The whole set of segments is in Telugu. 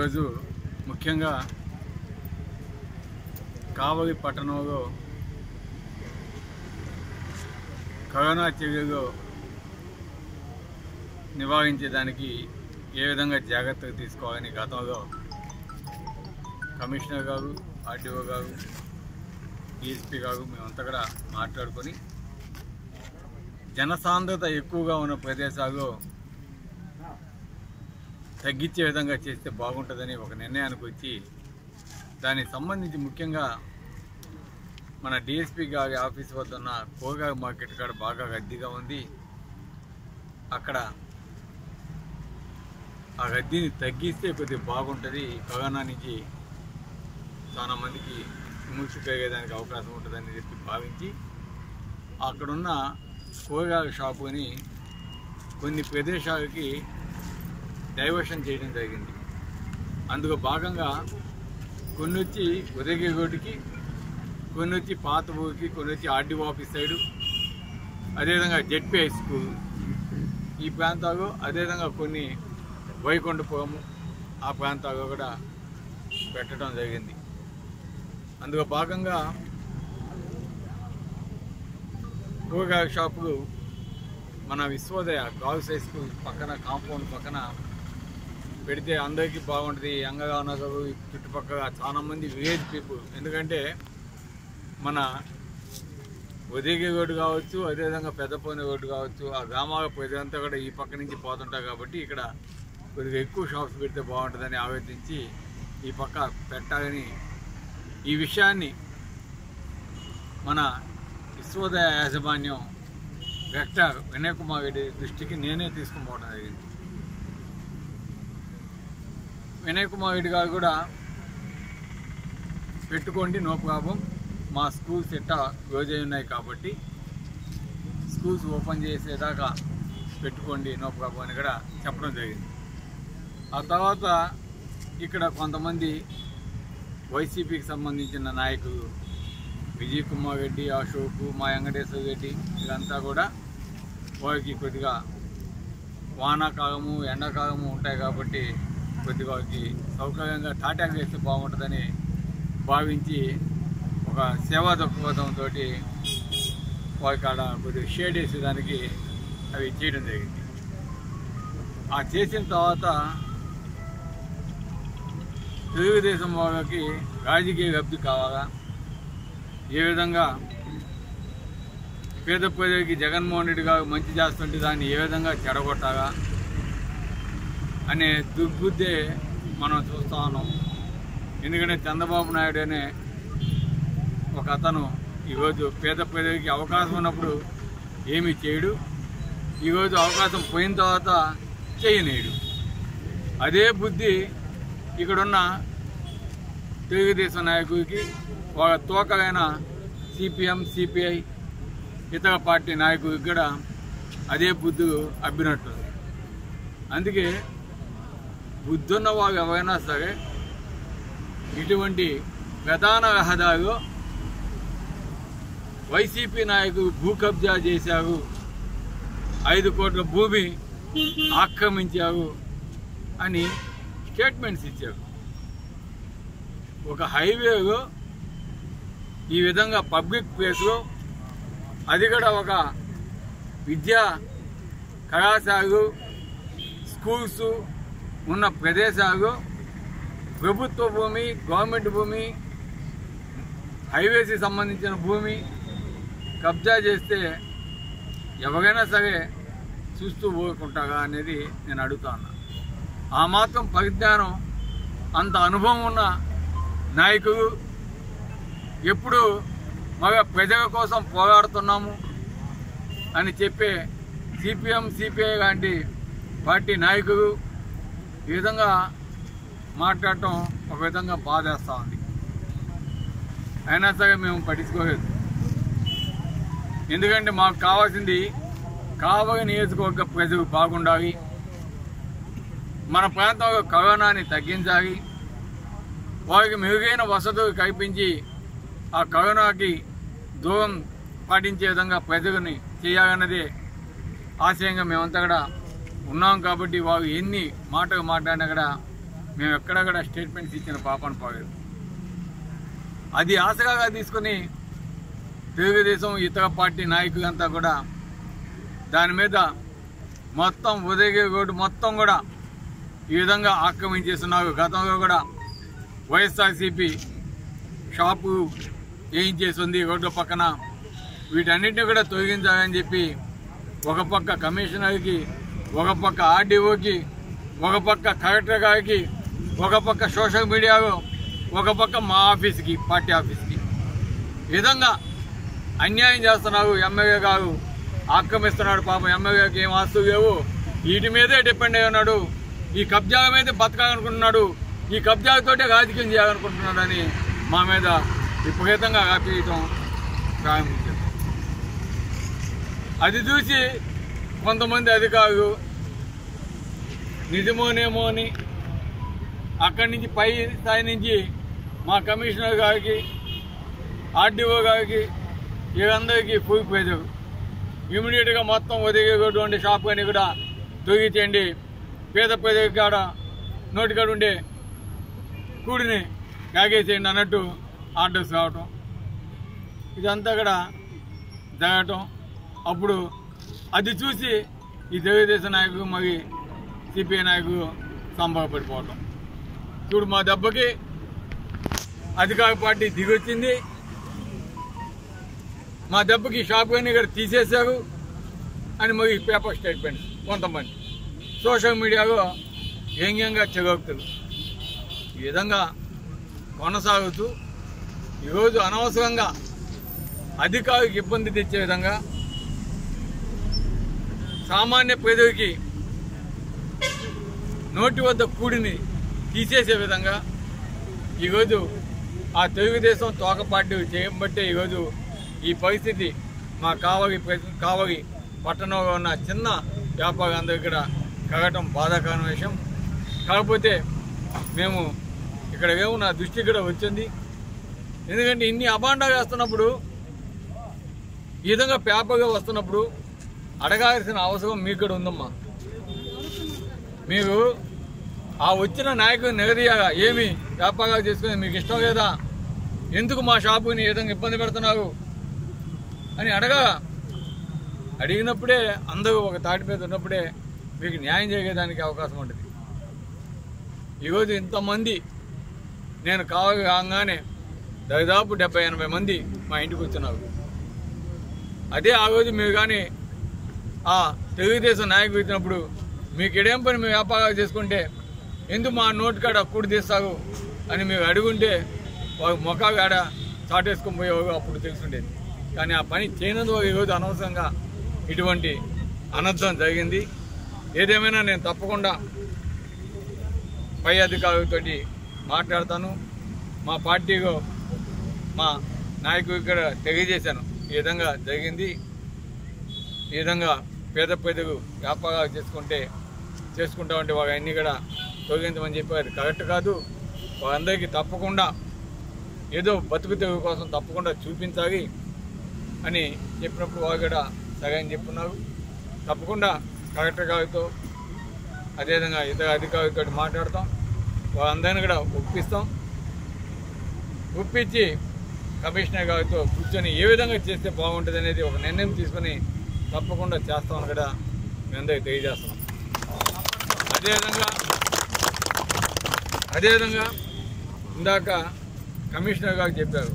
ఈరోజు ముఖ్యంగా కావలి పట్టణంలో కరోనా చర్యలు నివారించేదానికి ఏ విధంగా జాగ్రత్తలు తీసుకోవాలని గతంలో కమిషనర్ గారు, ఆర్డీఓ గారు, డిఎస్పీ గారు మేమంతా కూడా మాట్లాడుకొని జనసాంద్రత ఎక్కువగా ఉన్న ప్రదేశాల్లో తగ్గించే విధంగా చేస్తే బాగుంటుందని ఒక నిర్ణయానికి వచ్చి దానికి సంబంధించి ముఖ్యంగా మన డిఎస్పీ గారి ఆఫీస్ వద్ద ఉన్న కూరగాయల మార్కెట్ కాడ బాగా రద్దీగా ఉంది. అక్కడ ఆ రద్దీని తగ్గిస్తే కొద్దిగా బాగుంటుంది. కరోనా నుంచి చాలా మందికి విముక్తి కలిగేదానికి అవకాశం ఉంటుందని చెప్పి భావించి అక్కడున్న కూరగాయల షాపుని కొన్ని ప్రదేశాలకి డైవర్షన్ చేయడం జరిగింది. అందులో భాగంగా కొన్ని వచ్చి ఉదయగిరి రోడ్డుకి, కొన్ని వచ్చి పాత ఊరికి, కొన్ని వచ్చి ఆర్డీఓ ఆఫీస్ సైడు, అదేవిధంగా జెడ్పీ స్కూల్ ఈ ప్రాంతాలు, అదేవిధంగా కొన్ని వైకుంఠపురము ఆ ప్రాంతాల్లో కూడా పెట్టడం జరిగింది. అందులో భాగంగా కూరగాయల షాపులు మన విశ్వోదయ గర్ల్స్ హై స్కూల్ పక్కన కాంపౌండ్ పక్కన పెడితే అందరికీ బాగుంటుంది. యంగగా నగరు చుట్టుపక్కల చాలామంది విలేజ్ పీపుల్, ఎందుకంటే మన ఉదయగిరి రోడ్డు కావచ్చు, అదేవిధంగా పెద్దపోని రోడ్డు కావచ్చు, ఆ గ్రామాల ప్రజలంతా కూడా ఈ పక్క నుంచి పోతుంటారు. కాబట్టి ఇక్కడ కొద్దిగా ఎక్కువ షాప్స్ పెడితే బాగుంటుందని ఆలోచించి ఈ పక్క పెట్టాలని ఈ విషయాన్ని మన విశ్వోదయ యాజమాన్యం డైరెక్టర్ వినయ్ కుమార్ రెడ్డి దృష్టికి నేనే తీసుకుని పోవడం జరిగింది. వినయ్ కుమార్ రెడ్డి గారు కూడా పెట్టుకోండి, నో ప్రాబ్లం, మా స్కూల్స్ ఎట్టా క్లోజ్ అయి ఉన్నాయి కాబట్టి స్కూల్స్ ఓపెన్ చేసేదాకా పెట్టుకోండి, నో ప్రాబ్లం అని కూడా చెప్పడం జరిగింది. ఆ తర్వాత ఇక్కడ కొంతమంది వైసీపీకి సంబంధించిన నాయకులు విజయ్ కుమార్ రెడ్డి, అశోక్, మా వెంకటేశ్వర రెడ్డి వీళ్ళంతా కూడా వారికి కొద్దిగా వానాకాలము, ఎండాకాలము ఉంటాయి కాబట్టి కొద్దిగా వారికి సౌకర్యంగా టాటాకు వేస్తే బాగుంటుందని భావించి ఒక సేవా దృక్పథంతో వారికి ఆడ కొద్దిగా షేడ్ వేసేదానికి అవి చేయడం జరిగింది. ఆ చేసిన తర్వాత తెలుగుదేశం వాళ్ళకి రాజకీయ లబ్ధి కావాలా, ఏ విధంగా పేద ప్రజలకి జగన్మోహన్ రెడ్డి గారు మంచి చేస్తుంటే దాన్ని ఏ విధంగా చెడగొట్టాలా అనే దుర్బుద్ధే మనం చూస్తూ ఉన్నాం. ఎందుకంటే చంద్రబాబు నాయుడు అనే ఒక అతను ఈరోజు పేద ప్రజలకి అవకాశం ఉన్నప్పుడు ఏమీ చేయడు, ఈరోజు అవకాశం పోయిన తర్వాత చేయనేడు. అదే బుద్ధి ఇక్కడున్న తెలుగుదేశం నాయకుడికి, వాళ్ళ తోకలైన సిపిఎం, సిపిఐ ఇతర పార్టీ నాయకుడికి కూడా అదే బుద్ధి అబ్బినట్టుంది. అందుకే బుద్ధున్న వాళ్ళు ఎవరైనా సరే ఇటువంటి ప్రధాన రహదారిలో వైసీపీ నాయకులు భూ కబ్జా చేశారు, 5 కోట్ల భూమి ఆక్రమించారు అని స్టేట్మెంట్స్ ఇచ్చారు. ఒక హైవేలో ఈ విధంగా పబ్లిక్ ప్లేస్లో, అది కూడా ఒక విద్యా కళాశాలలు, స్కూల్స్ ఉన్న ప్రదేశాలు, ప్రభుత్వ భూమి, గవర్నమెంట్ భూమి, హైవేస్కి సంబంధించిన భూమి కబ్జా చేస్తే ఎవరైనా సరే చూస్తూ ఊరుకుంటారా అనేది నేను అడుగుతాను. ఆ మాత్రం పరిజ్ఞానం, అంత అనుభవం ఉన్న నాయకులు ఎప్పుడు మగ ప్రజల కోసం పోరాడుతున్నాము అని చెప్పే సిపిఎం, సిపిఐ లాంటి పార్టీ నాయకులు ఈ విధంగా మాట్లాడటం ఒక విధంగా బాధేస్తూ ఉంది. అయినా సరే మేము పట్టించుకోలేదు. ఎందుకంటే మాకు కావాల్సింది కావలి నియోజకవర్గ ప్రజలు బాగుండాలి, మన ప్రాంతంలో కరోనాని తగ్గించాలి, వారికి మెరుగైన వసతులు కల్పించి ఆ కరోనాకి దూరం పాటించే విధంగా ప్రజలని చేయాలన్నదే ఆశయంగా మేమంతా కూడా ఉన్నాం. కాబట్టి వారు ఎన్ని మాటలు మాట్లాడినా కూడా మేము ఎక్కడక్కడ స్టేట్మెంట్స్ ఇచ్చిన పాపను పోలేదు. అది ఆసరాగా తీసుకొని తెలుగుదేశం ఇతర పార్టీ నాయకులంతా కూడా దాని మీద మొత్తం ఉదయగిరి రోడ్డు మొత్తం కూడా ఈ విధంగా ఆక్రమించేస్తున్నారు. గతంలో కూడా వైఎస్ఆర్సీపీ షాపు వేయించేసింది రోడ్ల పక్కన. వీటన్నిటిని కూడా తొలగించాలని చెప్పి ఒక పక్క కమిషనర్కి, ఒక పక్క ఆర్డీఓకి, ఒక పక్క కలెక్టర్ గారికి, ఒక పక్క సోషల్ మీడియాలో, ఒక పక్క మా ఆఫీస్కి, పార్టీ ఆఫీస్కి ఈ విధంగా అన్యాయం చేస్తున్నారు. ఎమ్మెల్యే గారు ఆక్రమిస్తున్నాడు. పాపం ఎమ్మెల్యేకి ఏం ఆస్తులు లేవు, వీటి మీదే డిపెండ్ అయి ఉన్నాడు. ఈ కబ్జాల మీద బతకాలనుకుంటున్నాడు, ఈ కబ్జాలతోటే రాజకీయం చేయాలనుకుంటున్నాడని మా మీద విపరీతంగా ఆపేయటం ప్రారంభించారు. అది చూసి కొంతమంది అధికారులు నిజమోనేమో అని అక్కడి నుంచి పై స్థాయి నుంచి మా కమిషనర్ గారికి, ఆర్డీఓ గారికి, వీళ్ళందరికీ పూగిపోయారు. ఇమీడియట్గా మొత్తం ఒదిగేటువంటి షాప్ అని కూడా తొలగించండి, పేద కాడ నోటికాడ ఉండే కూడిని కాగేసేయండి అన్నట్టు ఆర్డర్స్ రావటం, ఇదంతా కూడా జరగటం. అప్పుడు అది చూసి ఈ తెలుగుదేశం నాయకులు మరి సిపిఐ నాయకులు సంబరపడిపోవటం. ఇప్పుడు మా దెబ్బకి అధికార పార్టీ దిగొచ్చింది, మా దెబ్బకి షాప్ అన్ని ఇక్కడ తీసేశారు అని మరి పేపర్ స్టేట్మెంట్స్ కొంతమంది సోషల్ మీడియాలో వ్యంగ్యంగా చెగొక్కుతారు. ఈ విధంగా కొనసాగుతూ ఈరోజు అనవసరంగా అధికారులకు ఇబ్బంది తెచ్చే విధంగా, సామాన్య ప్రజలకి నోటి వద్ద కూడిని తీసేసే విధంగా ఈరోజు ఆ తెలుగుదేశం తోక పార్టీ చేయబట్టే ఈరోజు ఈ పరిస్థితి మా కావలి పట్టణంలో ఉన్న చిన్న వ్యాపారులందరూ ఇక్కడ కలగటం బాధాకరమైన విషయం. కాకపోతే మేము ఇక్కడ ఏమో నా దృష్టి కూడా వచ్చింది. ఎందుకంటే ఇన్ని అబాండాలు వేస్తున్నప్పుడు, ఈ విధంగా పేపర్గా వస్తున్నప్పుడు అడగాల్సిన అవసరం మీకు కూడా ఉందమ్మా. మీరు ఆ వచ్చిన నాయకుని నిలదీయగా, ఏమి వ్యాపారాలు చేసుకుని మీకు ఇష్టం లేదా, ఎందుకు మా షాపుని ఈ విధంగా ఇబ్బంది పెడుతున్నారు అని అడిగినప్పుడే అందరూ ఒక తాటి మీద ఉన్నప్పుడే మీకు న్యాయం చేయడానికి అవకాశం ఉంటుంది. ఈరోజు ఇంతమంది నేను కాగానే దాదాపు 70-80 మంది మా ఇంటికి వచ్చినారు. అదే ఆ రోజు మీరు కానీ ఆ తెలుగుదేశం నాయకులు వచ్చినప్పుడు మీకు ఎడేం పని మేము వ్యాపారాలు చేసుకుంటే ఎందుకు మా నోటి కాడ కూడి తీస్తారు అని మీరు అడుగుంటే వాళ్ళు మొఖాలు ఆడ చాటేసుకొని పోయేవారు, అప్పుడు తెలుసుండేది. కానీ ఆ పని చేయనందుకు ఈరోజు అనవసరంగా ఇటువంటి అనర్థం జరిగింది. ఏదేమైనా నేను తప్పకుండా పై అధికారులతో మాట్లాడతాను. మా పార్టీలో మా నాయకులు ఇక్కడ తెలియజేశాను, ఈ విధంగా జరిగింది, ఈ విధంగా పేద ప్రజలు వ్యాపారాలు చేసుకుంటామంటే వాళ్ళ అన్నీ కూడా తొలగించమని చెప్పి అది కరెక్ట్ కాదు. వాళ్ళందరికీ తప్పకుండా ఏదో బతుకు తెరువు కోసం తప్పకుండా చూపించాలి అని చెప్పినప్పుడు వాళ్ళు కూడా సగం చెప్పున్నారు. తప్పకుండా కలెక్టర్ గారితో అదేవిధంగా ఇతర అధికారులతో మాట్లాడతాం, వాళ్ళందరినీ కూడా ఒప్పించి కమిషనర్ గారితో కూర్చొని ఏ విధంగా చేస్తే బాగుంటుంది అనేది ఒక నిర్ణయం తీసుకొని తప్పకుండా చేస్తామని కూడా మేము అందరికీ తెలియజేస్తున్నాం. అదేవిధంగా ఇందాక కమిషనర్ గారు చెప్పారు,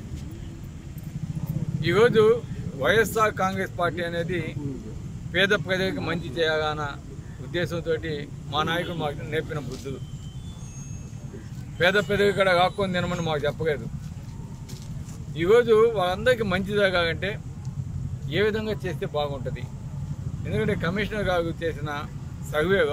ఈరోజు వైఎస్ఆర్ కాంగ్రెస్ పార్టీ అనేది పేద ప్రజలకు మంచి చేయాలన్న ఉద్దేశంతో మా నాయకుడు మాకు నేర్పిన బుద్ధులు. పేద ప్రజలు ఇక్కడ కాక్కుని తినమని మాకు చెప్పలేదు. ఈరోజు వాళ్ళందరికీ మంచి జరగాలంటే ఏ విధంగా చేస్తే బాగుంటుంది. ఎందుకంటే కమిషనర్ గారు చేసిన సర్వేలో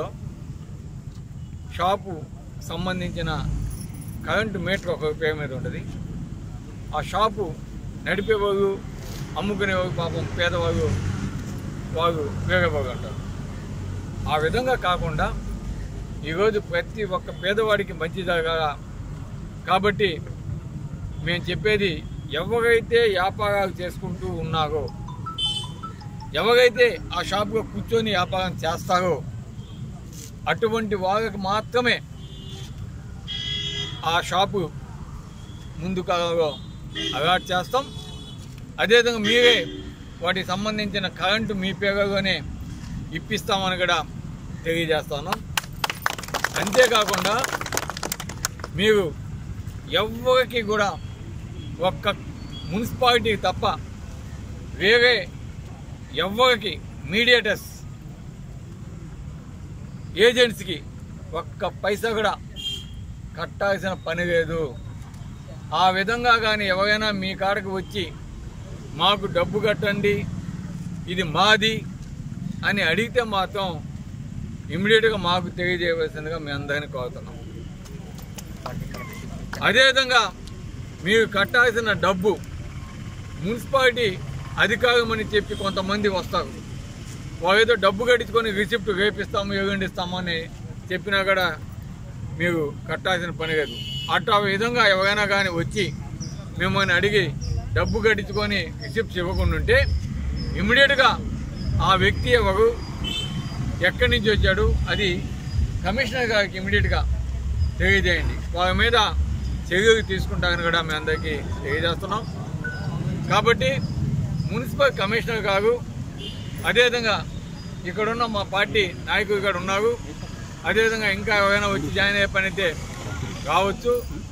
షాపు సంబంధించిన కరెంటు మీటర్ ఒక పేరు మీద ఉంటుంది. ఆ షాపు నడిపేవారు, అమ్ముకునేవారు పాపం పేదవారు వారు వేరేవారు అంటారు. ఆ విధంగా కాకుండా ఈరోజు ప్రతి ఒక్క పేదవాడికి మంచి జరగాల కాబట్టి మేము చెప్పేది, ఎవరైతే వ్యాపారాలు చేసుకుంటూ ఉన్నారో, ఎవరైతే ఆ షాపులో కూర్చొని వ్యాపారం చేస్తారో అటువంటి వాళ్ళకి మాత్రమే ఆ షాపు ముందుకు అలాట్ చేస్తాం. అదేవిధంగా మీరే వాటికి సంబంధించిన కరెంటు మీ పేరులోనే ఇప్పిస్తామని కూడా తెలియజేస్తాను. అంతేకాకుండా మీరు ఎవరికి కూడా ఒక్క మున్సిపాలిటీ తప్ప వేరే ఎవరికి మీడియేటర్స్ ఏజెంట్స్కి ఒక్క పైసా కూడా కట్టాల్సిన పని లేదు. ఆ విధంగా కానీ ఎవరైనా మీ కాడకు వచ్చి మాకు డబ్బు కట్టండి, ఇది మాది అని అడిగితే మాత్రం ఇమ్మీడియట్గా మాకు తెలియజేయవలసిందిగా మీ అందరినీ కోరుతున్నాం. అదేవిధంగా మీరు కట్టాల్సిన డబ్బు మున్సిపాలిటీ అధికారమని చెప్పి కొంతమంది వస్తారు. వాళ్ళు ఏదో డబ్బు కట్టించుకొని రిసిప్ట్ వేపిస్తాము ఎగండిస్తాము అని చెప్పినా కూడా మీరు కట్టాల్సిన పని లేదు. అట్లా విధంగా ఎవరైనా కానీ వచ్చి మిమ్మల్ని అడిగి డబ్బు కట్టించుకొని రిసిప్ట్స్ ఇవ్వకుండా ఉంటే ఇమ్మీడియట్గా ఆ వ్యక్తి ఎవరు, ఎక్కడి నుంచి వచ్చాడు, అది కమిషనర్ గారికి ఇమ్మీడియట్గా తెలియజేయండి. వాళ్ళ మీద చర్యలు తీసుకుంటారని కూడా మీ అందరికీ తెలియజేస్తున్నాం. కాబట్టి మున్సిపల్ కమిషనర్ గారు, అదేవిధంగా ఇక్కడున్న మా పార్టీ నాయకులు ఇక్కడ ఉన్నారు, అదేవిధంగా ఇంకా ఎవరైనా వచ్చి జాయిన్ అయ్యే పని అయితే రావచ్చు.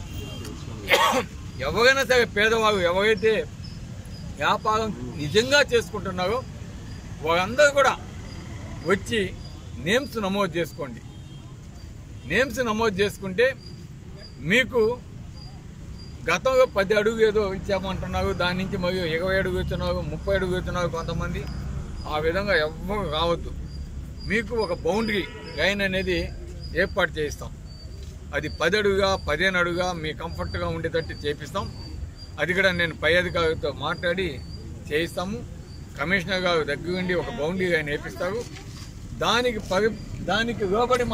ఎవరైనా సరే పేదవాళ్ళు ఎవరైతే వ్యాపారం నిజంగా చేసుకుంటున్నారో వాళ్ళందరూ కూడా వచ్చి నేమ్స్ నమోదు చేసుకోండి. నేమ్స్ నమోదు చేసుకుంటే మీకు గతంలో 10 అడుగు ఏదో ఇచ్చామంటున్నారు, దాని నుంచి మరియు 20 అడుగు ఇస్తున్నారు, 30 అడుగు ఇస్తున్నారు కొంతమంది. ఆ విధంగా ఎవ్వరు రావద్దు. మీకు ఒక బౌండరీ లైన్ అనేది ఏర్పాటు చేయిస్తాం. అది 10 అడుగుగా 15 అడుగుగా మీ కంఫర్ట్గా ఉండేటట్టు చేపిస్తాం. అది కూడా నేను పై అధికారులతో మాట్లాడి చేయిస్తాము. కమిషనర్ గారు దగ్గరుండి ఒక బౌండరీ లైన్ వేపిస్తారు. దానికి లోబడి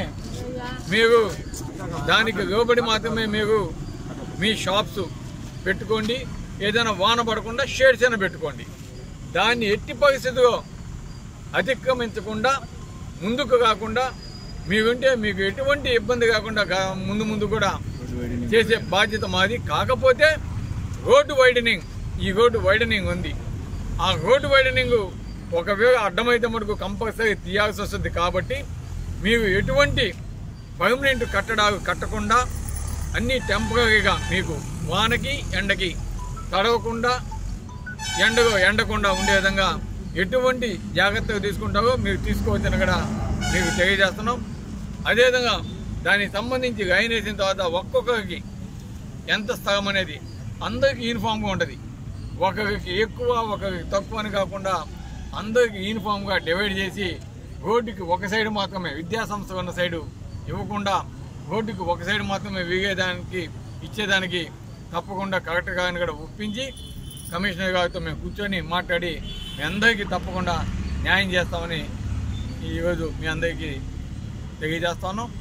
మాత్రమే మీరు మీ షాప్స్ పెట్టుకోండి. ఏదైనా వాన పడకుండా షేడ్స్ అయినా పెట్టుకోండి. దాన్ని ఎట్టి పరిస్థితిలో అతిక్రమించకుండా ముందుకు కాకుండా మీకుంటే మీకు ఎటువంటి ఇబ్బంది కాకుండా ముందు కూడా చేసే బాధ్యత మాది. కాకపోతే రోడ్డు వైడనింగ్, ఈ రోడ్డు వైడనింగ్ ఉంది. ఆ రోడ్డు వైడనింగ్ ఒకవేళ అడ్డమైతే మటుకు కంపల్సరీ తీయాల్సి వస్తుంది. కాబట్టి మీరు ఎటువంటి పర్మనెంట్ కట్టడాలు కట్టకుండా అన్నీ టెంపరీగా మీకు వానకి ఎండకి తడవకుండా ఎండకుండా ఉండే విధంగా ఎటువంటి జాగ్రత్తలు తీసుకుంటారో మీరు తీసుకోవచ్చని కూడా మీకు తెలియజేస్తున్నాం. అదేవిధంగా దానికి సంబంధించి లైన్ వేసిన తర్వాత ఒక్కొక్కరికి ఎంత స్థలం అనేది అందరికీ యూనిఫామ్గా ఉంటుంది. ఒకరికి ఎక్కువ ఒకరికి తక్కువ అని కాకుండా అందరికీ యూనిఫామ్గా డివైడ్ చేసి రోడ్డుకి ఒక సైడ్ మాత్రమే, విద్యాసంస్థ ఉన్న సైడు ఇవ్వకుండా రోడ్డుకి ఒక సైడ్ మాత్రమే ఇచ్చేదానికి తప్పకుండా కలెక్టర్ గారిని కూడా ఒప్పించి కమిషనర్ గారితో మేము కూర్చొని మాట్లాడి మీ అందరికీ తప్పకుండా న్యాయం చేస్తామని ఈరోజు మీ అందరికీ తెలియజేస్తాను.